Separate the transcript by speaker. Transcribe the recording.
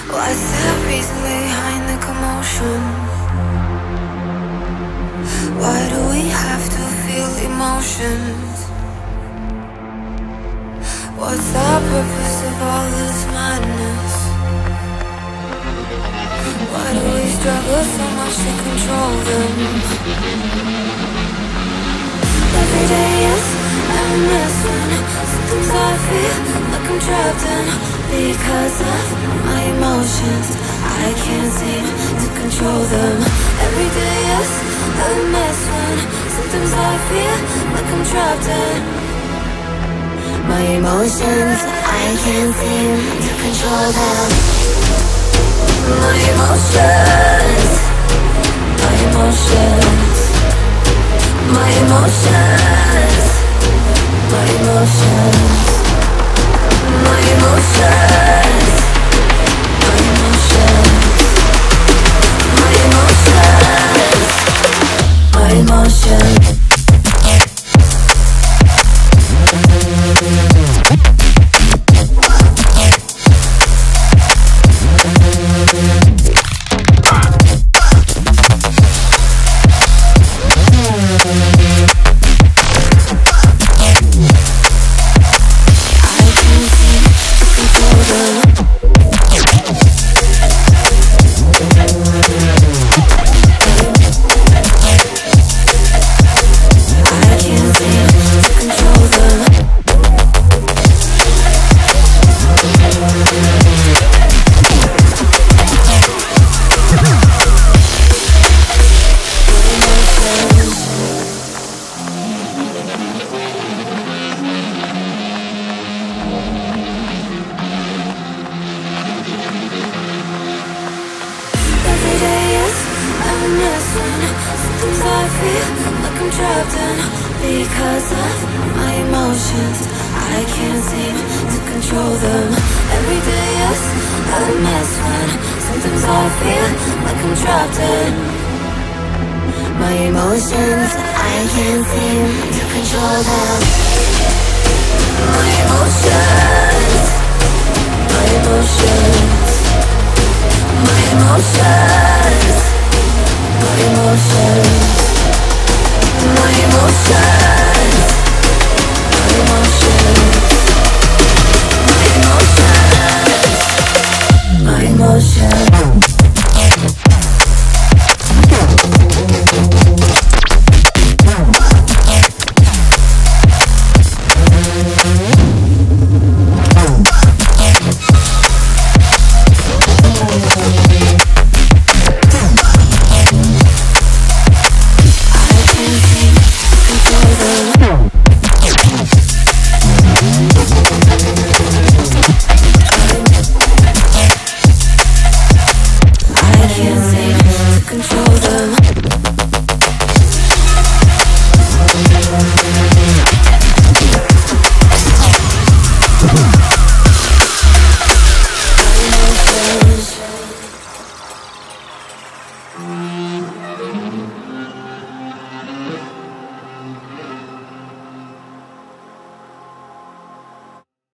Speaker 1: What's the reason behind the commotion? Why do we have to feel emotions? What's the purpose of all this madness? Why do we struggle so much to control them? Every day is a messing. Sometimes I feel like I'm trapped in because of my emotions. I can't seem to control them. Every day is a mess when sometimes I feel like I'm trapped in my emotions. I can't seem to control them. My emotions, my emotions, my emotions, my emotions, my emotions, my emotions, my emotions. Sometimes I feel like I'm trapped in because of my emotions. I can't seem to control them. Every day is a mess when sometimes I feel like I'm trapped in my emotions. I can't seem to control them. My emotions.